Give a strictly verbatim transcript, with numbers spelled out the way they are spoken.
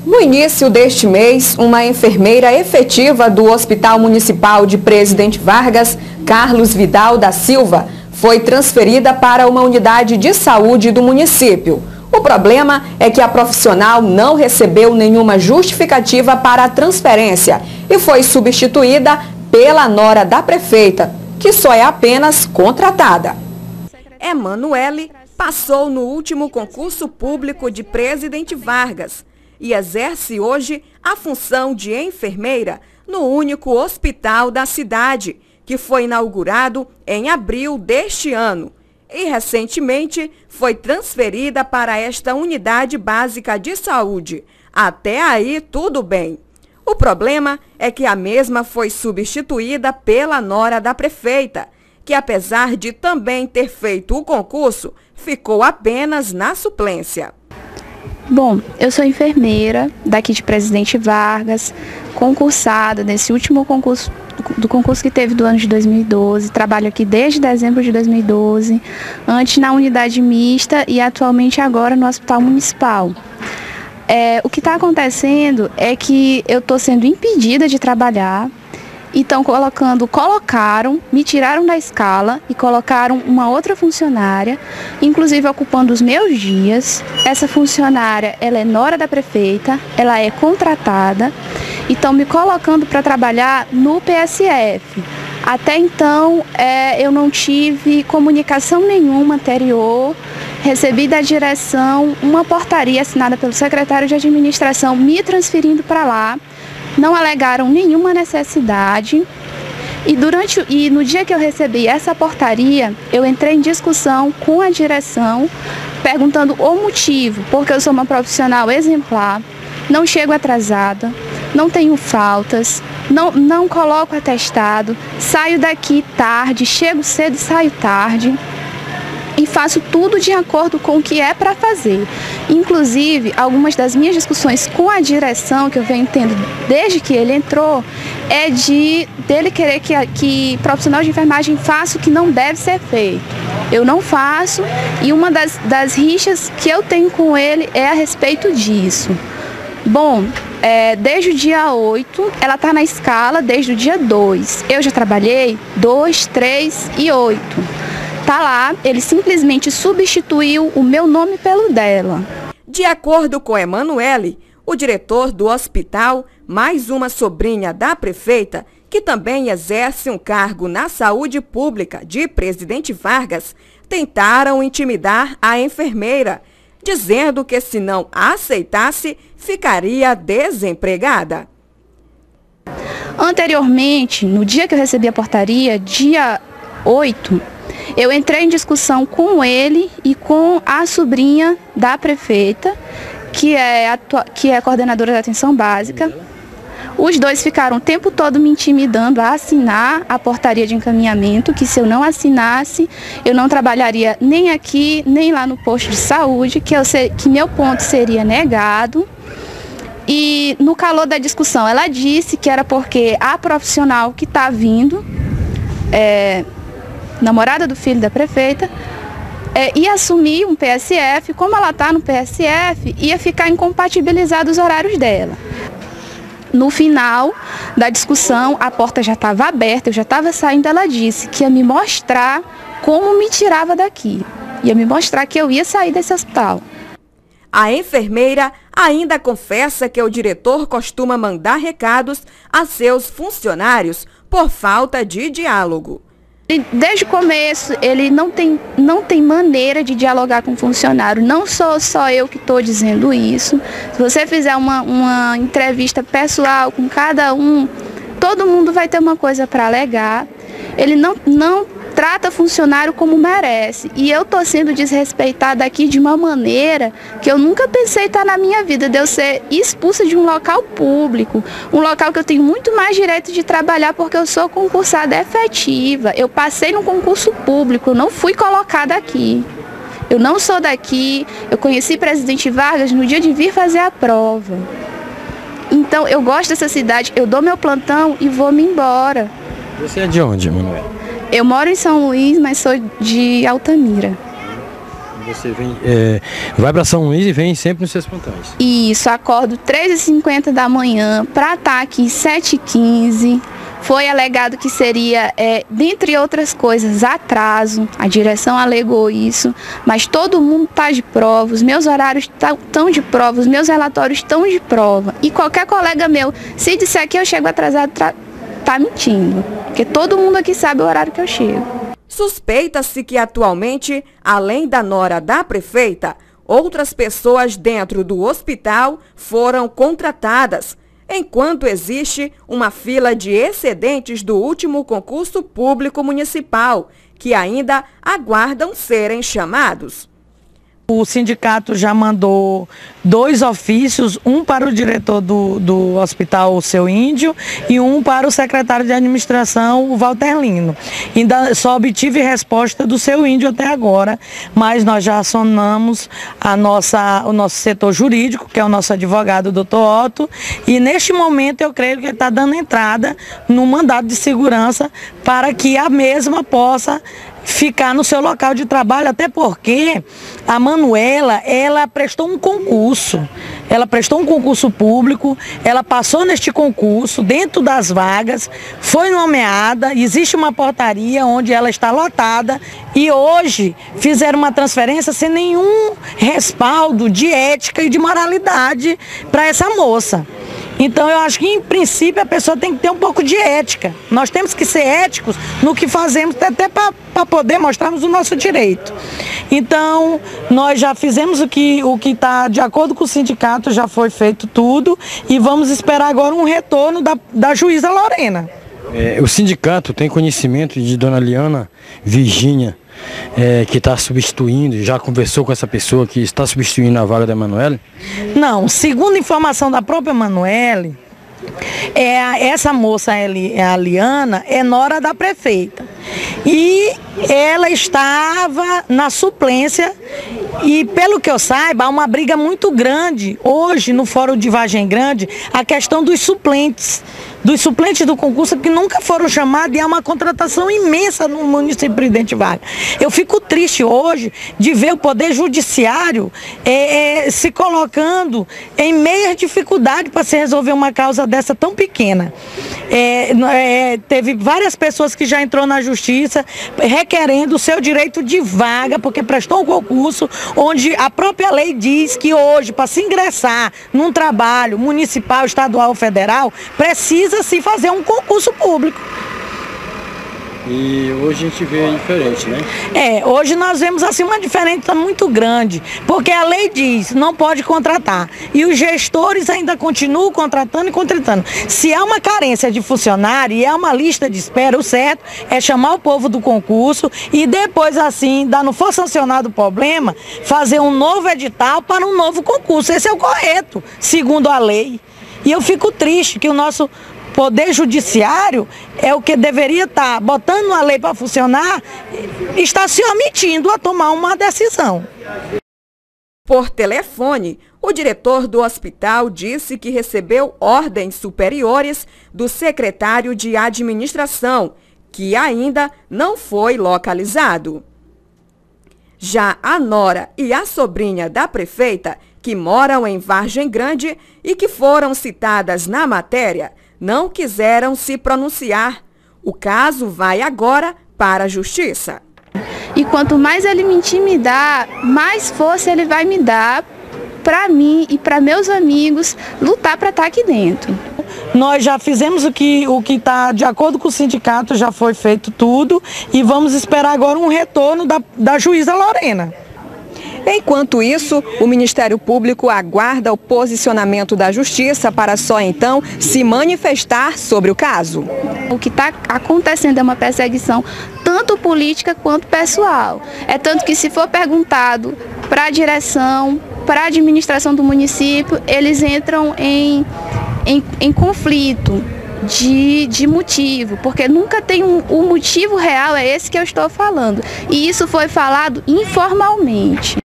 No início deste mês, uma enfermeira efetiva do Hospital Municipal de Presidente Vargas, Carlos Vidal da Silva, foi transferida para uma unidade de saúde do município. O problema é que a profissional não recebeu nenhuma justificativa para a transferência e foi substituída pela nora da prefeita, que só é apenas contratada. Emanuele passou no último concurso público de Presidente Vargas e exerce hoje a função de enfermeira no único hospital da cidade, que foi inaugurado em abril deste ano e recentemente foi transferida para esta unidade básica de saúde. Até aí tudo bem. O problema é que a mesma foi substituída pela nora da prefeita, que apesar de também ter feito o concurso, ficou apenas na suplência. Bom, eu sou enfermeira daqui de Presidente Vargas, concursada nesse último concurso, do concurso que teve do ano de dois mil e doze, trabalho aqui desde dezembro de dois mil e doze, antes na unidade mista e atualmente agora no Hospital Municipal. É, o que está acontecendo é que eu estou sendo impedida de trabalhar. Então, colocando, colocaram, me tiraram da escala e colocaram uma outra funcionária, inclusive ocupando os meus dias. Essa funcionária, ela é nora da prefeita, ela é contratada e estão me colocando para trabalhar no P S F. Até então, é, eu não tive comunicação nenhuma anterior, recebi da direção uma portaria assinada pelo secretário de administração me transferindo para lá. Não alegaram nenhuma necessidade e, durante, e no dia que eu recebi essa portaria, eu entrei em discussão com a direção, perguntando o motivo, porque eu sou uma profissional exemplar, não chego atrasada, não tenho faltas, não, não coloco atestado, saio daqui tarde, chego cedo e saio tarde. E faço tudo de acordo com o que é para fazer. Inclusive, algumas das minhas discussões com a direção, que eu venho tendo desde que ele entrou, é de dele querer que, que profissional de enfermagem faça o que não deve ser feito. Eu não faço e uma das, das rixas que eu tenho com ele é a respeito disso. Bom, é, desde o dia oito, ela está na escala desde o dia dois. Eu já trabalhei dois, três e oito. Tá lá, ele simplesmente substituiu o meu nome pelo dela. De acordo com Emanuele, o diretor do hospital, mais uma sobrinha da prefeita, que também exerce um cargo na saúde pública de Presidente Vargas, tentaram intimidar a enfermeira, dizendo que se não aceitasse, ficaria desempregada. Anteriormente, no dia que eu recebi a portaria, dia oito, eu entrei em discussão com ele e com a sobrinha da prefeita, que é, a, que é a coordenadora da atenção básica. Os dois ficaram o tempo todo me intimidando a assinar a portaria de encaminhamento, que se eu não assinasse, eu não trabalharia nem aqui, nem lá no posto de saúde, que, eu sei, que meu ponto seria negado. E no calor da discussão, ela disse que era porque a profissional que está vindo, é, namorada do filho da prefeita, é, ia assumir um P S F, como ela está no P S F, ia ficar incompatibilizado os horários dela. No final da discussão, a porta já estava aberta, eu já estava saindo, ela disse que ia me mostrar como me tirava daqui, ia me mostrar que eu ia sair desse hospital. A enfermeira ainda confessa que o diretor costuma mandar recados a seus funcionários por falta de diálogo. Desde o começo, ele não tem, não tem maneira de dialogar com o funcionário. Não sou só eu que estou dizendo isso. Se você fizer uma, uma entrevista pessoal com cada um, todo mundo vai ter uma coisa para alegar. Ele não, não trata funcionário como merece. E eu estou sendo desrespeitada aqui de uma maneira que eu nunca pensei estar na minha vida, de eu ser expulsa de um local público, um local que eu tenho muito mais direito de trabalhar porque eu sou concursada efetiva. Eu passei no concurso público, eu não fui colocada aqui. Eu não sou daqui, eu conheci Presidente Vargas no dia de vir fazer a prova. Então eu gosto dessa cidade, eu dou meu plantão e vou me embora. Você é de onde, Emanuele? Eu moro em São Luís, mas sou de Altamira. Você vem, é, vai para São Luís e vem sempre nos seus plantões? Isso, acordo três e cinquenta da manhã para estar aqui sete e quinze. Foi alegado que seria, é, dentre outras coisas, atraso. A direção alegou isso, mas todo mundo está de prova, os meus horários estão de prova, os meus relatórios estão de prova. E qualquer colega meu, se disser que eu chego atrasado, está mentindo, porque todo mundo aqui sabe o horário que eu chego. Suspeita-se que atualmente, além da nora da prefeita, outras pessoas dentro do hospital foram contratadas, enquanto existe uma fila de excedentes do último concurso público municipal, que ainda aguardam serem chamados. O sindicato já mandou dois ofícios, um para o diretor do, do hospital, o seu Índio, e um para o secretário de administração, o Walter Lino. Ainda só obtive resposta do seu Índio até agora, mas nós já acionamos a nossa, o nosso setor jurídico, que é o nosso advogado, o doutor Otto, e neste momento eu creio que ele está dando entrada no mandado de segurança para que a mesma possa ficar no seu local de trabalho, até porque a Manuela, ela prestou um concurso, ela prestou um concurso público, ela passou neste concurso, dentro das vagas, foi nomeada, existe uma portaria onde ela está lotada e hoje fizeram uma transferência sem nenhum respaldo de ética e de moralidade para essa moça. Então eu acho que em princípio a pessoa tem que ter um pouco de ética. Nós temos que ser éticos no que fazemos, até para poder mostrarmos o nosso direito. Então nós já fizemos o que o que está de acordo com o sindicato, já foi feito tudo e vamos esperar agora um retorno da, da juíza Lorena. É, o sindicato tem conhecimento de dona Liana Virgínia, É, que está substituindo, já conversou com essa pessoa que está substituindo a vaga da Emanuele? Não, segundo informação da própria Emanuele, é, essa moça, a Liana, é nora da prefeita. E ela estava na suplência e, pelo que eu saiba, há uma briga muito grande hoje no Fórum de Vargem Grande, a questão dos suplentes. Dos suplentes do concurso que nunca foram chamados e há uma contratação imensa no município Presidente Vargas. Eu fico triste hoje de ver o Poder Judiciário é, é, se colocando em meia dificuldade para se resolver uma causa dessa tão pequena. É, é, teve várias pessoas que já entrou na justiça requerendo o seu direito de vaga, porque prestou um concurso onde a própria lei diz que hoje, para se ingressar num trabalho municipal, estadual ou federal, precisa se fazer um concurso público. E hoje a gente vê diferente, né? É, hoje nós vemos assim uma diferença muito grande, porque a lei diz, não pode contratar, e os gestores ainda continuam contratando e contratando. Se há uma carência de funcionário e há uma lista de espera, o certo é chamar o povo do concurso e depois assim, dá, não for sancionado o problema, fazer um novo edital para um novo concurso. Esse é o correto, segundo a lei. E eu fico triste que o nosso Poder Judiciário é o que deveria estar botando a lei para funcionar, está se omitindo a tomar uma decisão. Por telefone, o diretor do hospital disse que recebeu ordens superiores do secretário de administração, que ainda não foi localizado. Já a nora e a sobrinha da prefeita, que moram em Vargem Grande e que foram citadas na matéria, não quiseram se pronunciar. O caso vai agora para a justiça. E quanto mais ele me intimidar, mais força ele vai me dar para mim e para meus amigos lutar para estar aqui dentro. Nós já fizemos o que o que está de acordo com o sindicato, já foi feito tudo e vamos esperar agora um retorno da, da juíza Lorena. Enquanto isso, o Ministério Público aguarda o posicionamento da Justiça para só então se manifestar sobre o caso. O que está acontecendo é uma perseguição tanto política quanto pessoal. É tanto que se for perguntado para a direção, para a administração do município, eles entram em, em, em conflito de, de motivo, porque nunca tem um, o motivo real, é esse que eu estou falando. E isso foi falado informalmente.